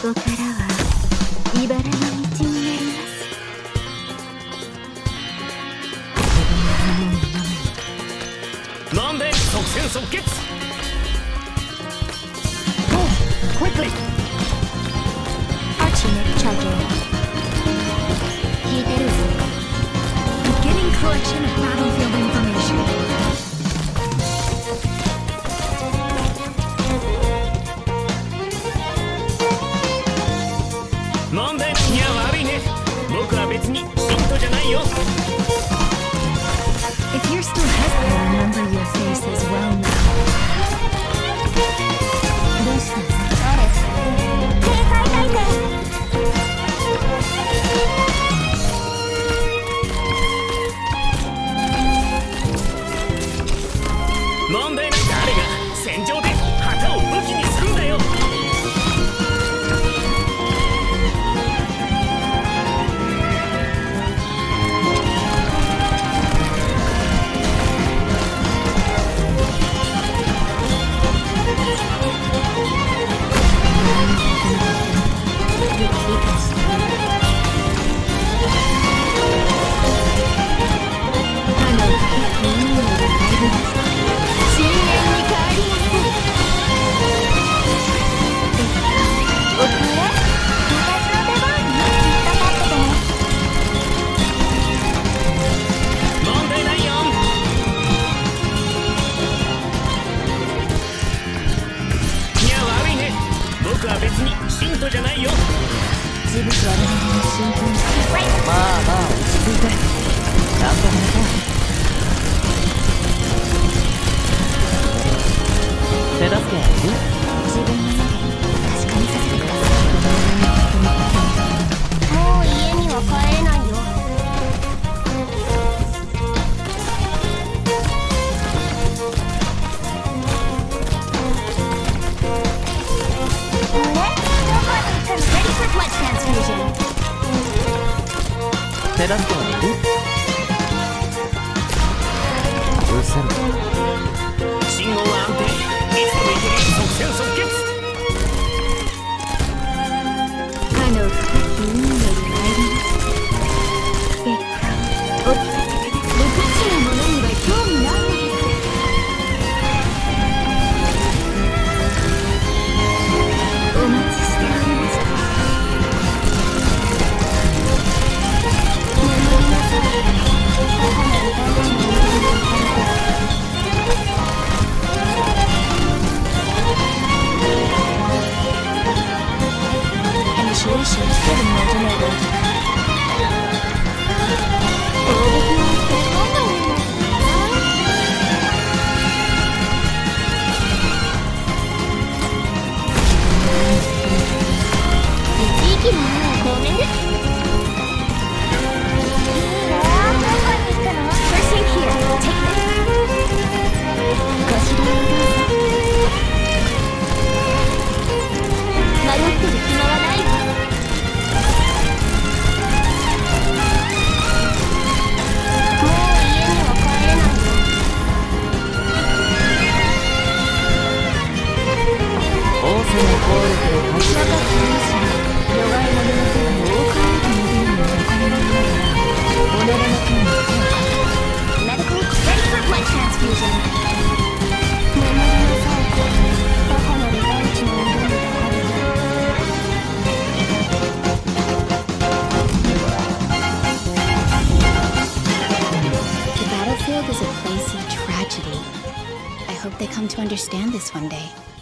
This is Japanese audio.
こからは茨の道になります。 なんで即戦即決。 Quickly! Archimate charging. 聞いてるぞ。Beginning collection of battlefield information. なんでいや悪いね。僕は別に信徒じゃないよ。 If you're still hesitant, I remember your face as well now. どうしたの？警戒態勢。 なんで誰が戦場で旗を武器にするんだよ。僕は別に信徒じゃないよ。 自分は我々の信仰にまあまあ落ち着いて。ちゃんと話そう。手助けやる？ 自分の目で確かめさせてください。もう家には帰れないよ。 手助けはやる？うせろ。 信号は安定。いつでも行ける。即戦即決。 かの深き海より参ります。結果をお聞かせください。無口なものには興味ないのです。お待ちしておりました。眠りなさい。母なる大地の水に置かれて。Initiation setting originated. 攻撃は成功だよ。一息もごめんね。どこに行くの？ First thing here, take this. ご指導をどうぞ。迷ってる暇はないわ。もう家には帰れないよ。 仰せの効力で分かっていますよ。弱い者の手が多くあるというのにお金のような己の手に手をかけ。Medical ready for blood transfusion. 眠りなさい。母なる大地の色に抱かれて。The battlefield is a place of tragedy. I hope they come to understand this one day.